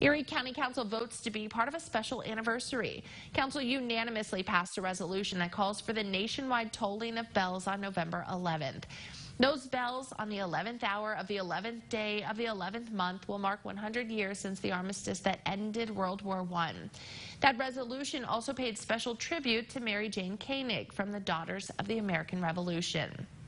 Erie County Council votes to be part of a special anniversary. Council unanimously passed a resolution that calls for the nationwide tolling of bells on November 11th. Those bells on the 11th hour of the 11th day of the 11th month will mark 100 years since the armistice that ended World War I. That resolution also paid special tribute to Mary Jane Koenig from the Daughters of the American Revolution.